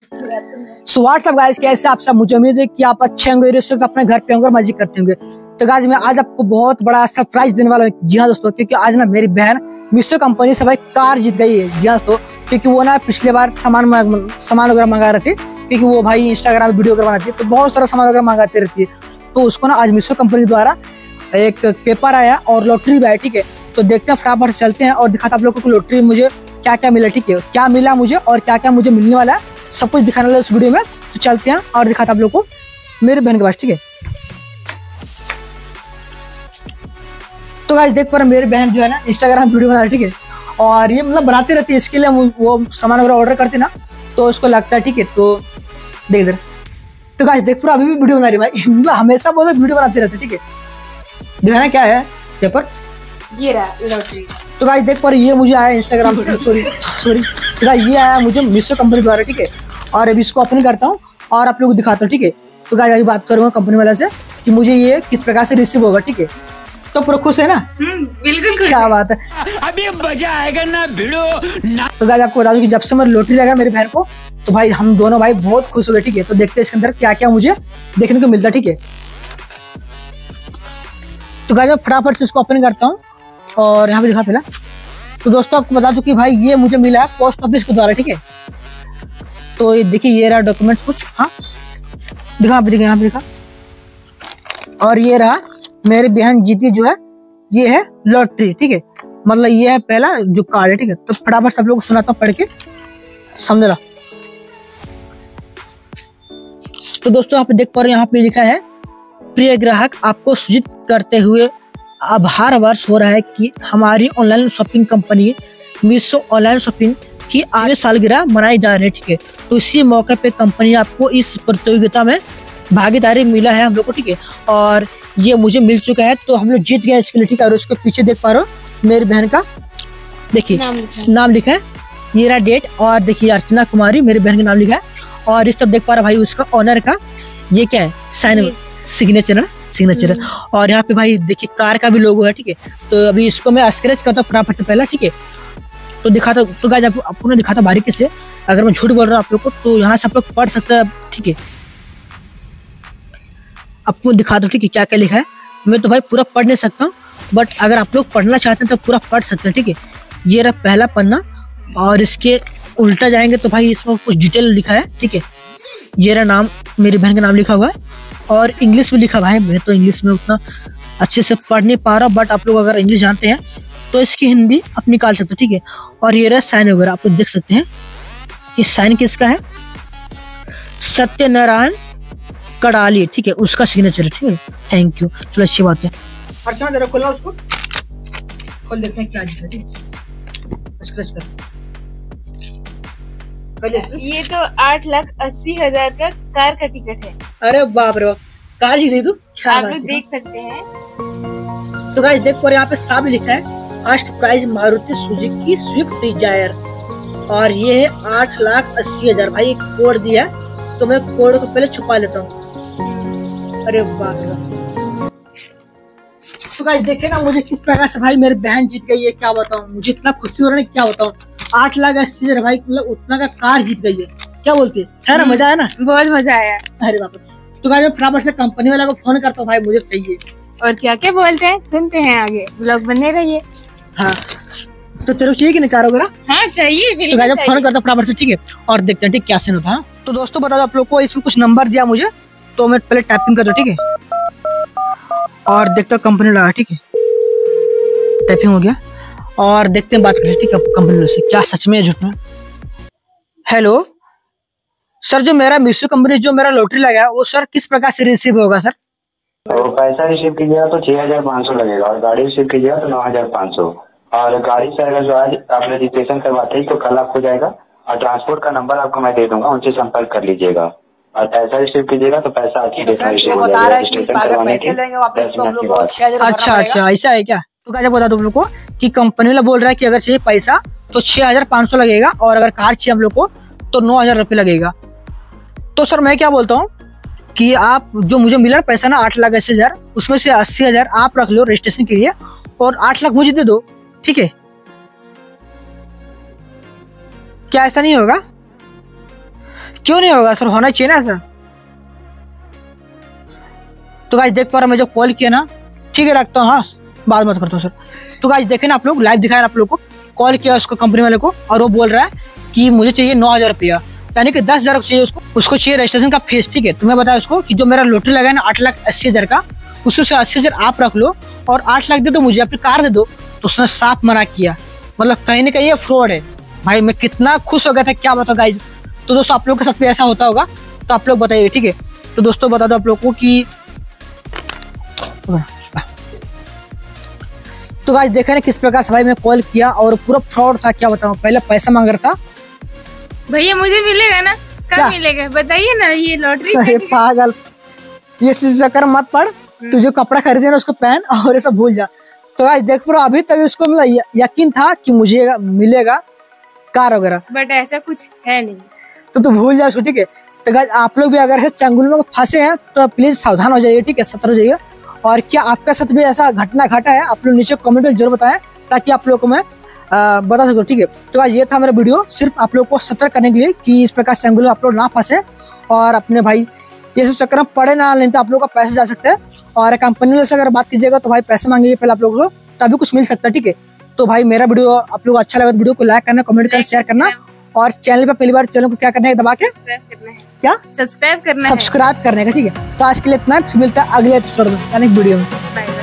So what's up guys, कैसे आप सब? मुझे उम्मीद है कि आप अच्छे होंगे, इस वक्त अपने घर पे होंगे और मजे करते होंगे। तो गाइस मैं आज आपको बहुत बड़ा सरप्राइज देने वाला हूँ। जी हाँ दोस्तों, क्योंकि आज ना मेरी बहन मीशो कंपनी से भाई कार जीत गई है। जी हाँ दोस्तों, क्योंकि वो ना पिछले बार सामान वगैरह मंगा रही थी, क्योंकि वो भाई इंस्टाग्राम वीडियो वगैरह बनाती है, तो बहुत सारा सामान वगैरह मंगाती रहती है। तो उसको ना आज मीशो कंपनी द्वारा एक पेपर आया और लॉटरी भी आया। ठीक है, तो देखते हैं, फटाफट से चलते हैं और दिखाते आप लोगों को लॉटरी मुझे क्या क्या मिला। ठीक है, क्या मिला मुझे और क्या क्या मुझे मिलने वाला है, सब कुछ दिखाने वाला इस वीडियो में। तो चलते हैं और दिखाते आप लोगों को मेरे बहन के पास। ठीक है, तो गाइस देख पा रहे मेरी बहन जो है ना इंस्टाग्राम वीडियो बना रही है। ठीक है, और ये मतलब बनाती रहती है, इसके लिए वो सामान वगैरह ऑर्डर करती ना, तो उसको लगता है। ठीक है, तो देख इधर, तो गाइस देख पूरा अभी भी वीडियो बना रही है भाई, मतलब हमेशा बहुत वीडियो बनाती रहती है। ठीक है, दिखाना क्या है पेपर, ये रहा लॉटरी। तो गाइस देख पर ये मुझे आया इंस्टाग्राम से, सॉरी तो गाइस ये आया मुझे मीशो कंपनी द्वारा। ठीक है, और अभी इसको ओपन करता हूँ और आप लोगों को दिखाता हूँ। ठीक है, तो गाइस अभी बात करूँगा कंपनी वाले से कि मुझे ये किस प्रकार से रिसीव होगा। ठीक है, तो पूरा खुश है ना? बिल्कुल क्या बात है, अभी मजा आएगा ना भिड़ो ना। तो गाइस आपको बता दूं कि जब से मैं लॉटरी लगा मेरी बहन को, तो भाई हम दोनों भाई बहुत खुश हो गए। ठीक है, तो देखते हैं इसके अंदर क्या क्या मुझे देखने को मिलता है। ठीक है, तो गाइस मैं फटाफट से इसको ओपन करता हूँ और यहाँ पे दिखा पहला। तो दोस्तों आपको बता दूं कि भाई ये मुझे मिला है पोस्ट ऑफिस के द्वारा। ठीक है, तो ये देखिए, ये रहा डॉक्यूमेंट्स कुछ, हाँ दिखा यहाँ पे दिखा, और ये रहा मेरी बहन जीती जो है, ये है लॉटरी। ठीक है, मतलब ये है पहला जो कार्ड है। ठीक है, तो फटाफट सब लोग सुनाता हूँ पढ़ के, समझ ला। तो दोस्तों यहाँ पे देख पा रहे हैं, यहाँ पे लिखा है, प्रिय ग्राहक, आपको सूचित करते हुए आभार वर्ष हो रहा है कि हमारी online shopping company Meesho online shopping की 8वीं सालगिरह मनाई जा रही है। ठीक है, तो इसी मौके पे कंपनी आपको इस प्रतियोगिता में भागीदारी मिला है हम लोग को। ठीक है, और ये मुझे मिल चुका है, तो हम लोग जीत गए इसके लिए। ठीक है, और उसके पीछे देख पा रहे हो मेरी बहन का, देखिए नाम लिखा है, ये रहा डेट, और देखिए अर्चना कुमारी मेरी बहन का नाम लिखा है। और इस सब देख पा रहा भाई उसका ऑनर का ये क्या है, साइन सिग्नेचर है। और यहाँ पे भाई देखिए कार का भी लोगो है। ठीक है, तो अभी इसको मैं स्क्रैच करता हूँ फटाफट से पहला। ठीक है, तो दिखाता, तो गाइस आपको दिखाता बारीकी से, अगर मैं झूठ बोल रहा हूँ आप लोग को तो यहाँ से आप लोग पढ़ सकते हैं। ठीक है, आपको दिखा दो। ठीक है, क्या क्या लिखा है, मैं तो भाई पूरा पढ़ नहीं सकता हूँ, बट अगर आप लोग पढ़ना चाहते हैं तो पूरा पढ़ सकते हैं। ठीक है, ये रहा पहला पन्ना, और इसके उल्टा जाएंगे तो भाई इसमें कुछ डिटेल लिखा है। ठीक है, ये रहा नाम, मेरी बहन का नाम लिखा हुआ है, और इंग्लिश में लिखा भाई, मैं तो इंग्लिश में उतना अच्छे से पढ़ नहीं पा रहा, बट आप लोग अगर इंग्लिश जानते हैं तो इसकी हिंदी आप निकाल सकते हैं। ठीक है, और ये रहा साइन वगैरह, आप लोग देख सकते हैं, ये साइन किसका है, सत्यनारायण कड़ाली। ठीक है, उसका सिग्नेचर है। ठीक है, थैंक यू, चलो अच्छी बात है। अर्चना जरा खोलना, उसको खोल देखते हैं क्या है। ठीक है, स्क्रैच कर, ये तो 8,80,000 का कार का टिकट है। अरे बाप रे बाप, कार जीती तू, आप लोग देख सकते हैं। तो गाइस देख पर यहाँ पे साफ लिखा है, first prize Maruti Suzuki Swift Dzire, और ये है 8,80,000। भाई एक कोड दिया है, तो मैं कोड को पहले छुपा लेता हूँ। अरे बाप रे बाप, तो गाइस देखे ना मुझे किस प्रकार से भाई मेरी बहन जीत गई है, क्या बताऊँ, मुझे इतना खुशी हो रहा है, क्या बताऊँ। 8,80,000 भाई, मतलब उतना का कार जीत गई है, क्या बोलती है ना? मजा आया ना? बहुत मजा आया। अरे बाप रे, तो गाइस मैं फटाफट से कंपनी वाला को फोन करता हूँ, भाई मुझे चाहिए। और क्या क्या बोलते हैं सुनते हैं, आगे ब्लॉग बने रहिए। हाँ, तो तेरे को चाहिए कि नहीं कार वगैरह? हाँ चाहिए, तो गाइस फोन करता हूँ फटाफट से। ठीक है, और देखते हैं ठीक क्या सीन होता है। तो दोस्तों बता दो आप लोग को, इसमें कुछ नंबर दिया मुझे, तो मैं पहले टाइपिंग कर दूं। ठीक है, और देखता हूँ कंपनी लगा। ठीक है, टाइपिंग हो गया, और देखते हैं बात करें। ठीक है, कंपनी से क्या सच में झूठ में। हेलो सर, जो मेरा मीशो कंपनी जो मेरा लॉटरी लगा है, वो सर किस प्रकार से रिसीव होगा सर? तो पैसा रिसीव कीजिएगा तो 6,500 लगेगा, और गाड़ी रिसीव कीजिएगा तो 9,500, और गाड़ी से अगर जो आज आप रजिस्ट्रेशन करवाते हैं तो कल आपको जाएगा, और ट्रांसपोर्ट का नंबर आपको मैं दे दूंगा, उनसे संपर्क कर लीजिएगा, और पैसा रिसीव कीजिएगा तो पैसा अच्छी डेट में रिसीव हो जाएगा। अच्छा, ऐसा है क्या? तो क्या बता दो हम लोग को कि कंपनी वाला बोल रहा है कि अगर चाहिए पैसा तो 6,500 लगेगा, और अगर कार चाहिए हम लोग को तो 9,000 रुपये लगेगा। तो सर मैं क्या बोलता हूँ कि आप जो मुझे मिला पैसा ना 8,80,000, उसमें से 80,000 आप रख लो रजिस्ट्रेशन के लिए, और 8 लाख मुझे दे दो। ठीक है, क्या ऐसा नहीं होगा? क्यों नहीं होगा सर, होना चाहिए ना ऐसा। तो गाइस देख पा रहे, मैं जो कॉल किया ना, ठीक है रखता हूँ, हाँ बात मत करता हूँ सर। तो गाइस देखे ना आप लोग, लाइव दिखाया आप लोग को, कॉल किया उसको कंपनी वाले को और वो बोल रहा है कि मुझे चाहिए 9,000 रुपया, यानी कि 10,000 चाहिए उसको चाहिए रजिस्ट्रेशन का फीस। ठीक है, तो मैं बताया उसको कि जो मेरा लॉटरी लगा है ना 8,80,000 का, उसमें से 80,000 आप रख लो और 8 लाख दे दो मुझे, अपनी कार दे दो। तो उसने साफ मना किया, मतलब कहीं ना कहीं ये फ्रॉड है। भाई मैं कितना खुश हो गया था, क्या बताओ गाइस। तो दोस्तों आप लोग के साथ भी ऐसा होता होगा तो आप लोग बताइए, ठीक है। तो दोस्तों बता दो आप लोग को कि तो गाइस देखा ना किस प्रकार से भाई मैं कॉल किया और पूरा फ्रॉड था, क्या बताऊं। पहले पैसा मांग रहा था। भैया मुझे मिलेगा ना, क्या? कब मिलेगा बताइए ना, ये लॉटरी। अरे पागल, ये चक्कर मत पड़, तू जो कपड़ा खरीदे ना उसको पहन और ये सब भूल जा। तो गाइस देख पूरा अभी तक उसको मतलब यकीन था कि मुझे मिलेगा कार वगैरह, बट ऐसा कुछ है नहीं। तो भूल जाए उसको, ठीक है। तो गाइस आप लोग भी अगर इस चंगुल में फंसे हैं तो प्लीज सावधान हो जाइए, ठीक है, सतर्क हो जाइए। और क्या आपके साथ भी ऐसा घटना घटा है, आप लोग नीचे कमेंट में जरूर बताएं ताकि आप लोगों को मैं बता सकूं, ठीक है। तो ये था मेरा वीडियो, सिर्फ आप लोग को सतर्क करने के लिए कि इस प्रकार चंगुल में आप लोग ना फंसे और अपने भाई ये सब चक्कर में पड़े ना, नहीं तो आप लोग का पैसे जा सकते हैं। और कंपनी से अगर बात कीजिएगा तो भाई पैसे मांगेंगे पहले आप लोगों को, तभी कुछ मिल सकता है, ठीक है। तो भाई मेरा वीडियो आप लोग को अच्छा लगा तो वीडियो को लाइक करना, कमेंट करना, शेयर करना और चैनल पे पहली बार चैनल को क्या करना है, दबा के क्या सब्सक्राइब करना है। सब्सक्राइब करने का, ठीक है। तो आज के लिए इतना, मिलता है अगले एपिसोड में यानी वीडियो में। बाय।